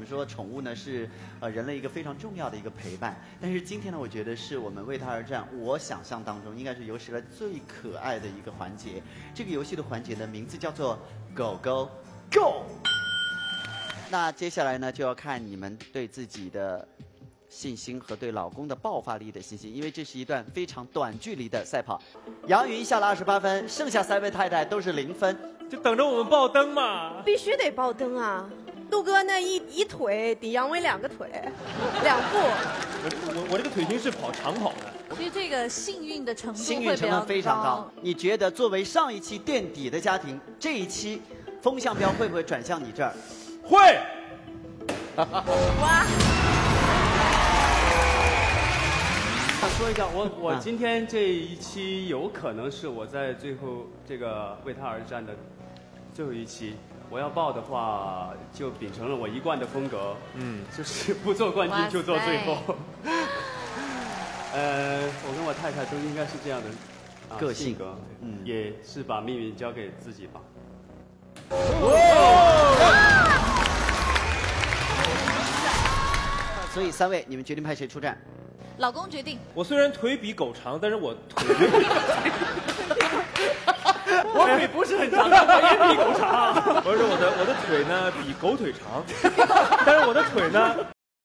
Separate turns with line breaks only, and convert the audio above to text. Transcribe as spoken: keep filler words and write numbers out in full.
说宠物呢是呃人类一个非常重要的一个陪伴。但是今天呢，我觉得是我们为它而战，我想象当中应该是有史以来最可爱的一个环节。这个游戏的环节的名字叫做狗狗 Go。那接下来呢，就要看你们对自己的信心和对老公的爆发力的信心，因为这是一段非常短距离的赛跑。杨云下了二十八分，剩下三位太太都是零分，
就等着我们爆灯嘛。
必须得爆灯啊！陆哥那一一腿抵杨威两个腿，两步。
我我我这个腿型是跑长跑的。
其实这个幸运的程度
幸运成分非常高。你觉得作为上一期垫底的家庭，这一期风向标会不会转向你这儿？
会。
哇！
想说一下，我我今天这一期有可能是我在最后这个为他而战的最后一期。我要报的话，就秉承了我一贯的风格，嗯，就是不做冠军就做最后。呃，我跟我太太都应该是这样的、啊、
个性
格，嗯，也是把命运交给自己吧。
所以三位，你们决定派谁出战？
老公决定。
我虽然腿比狗长，但是我腿。
我腿不是很长，我也比狗长。
不是我的，我的腿呢比狗腿长，但是我的腿呢